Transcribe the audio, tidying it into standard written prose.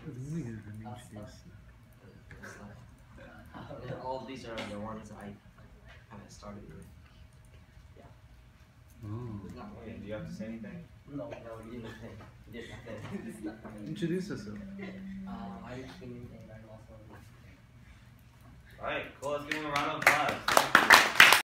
All of these are the ones I kind of started with. Yeah. Oh. Okay, do you have to say anything? No, you didn't say. You did nothing. Introduce yourself. I'm King and I'm also. Alright, cool. Let's give him a round of applause.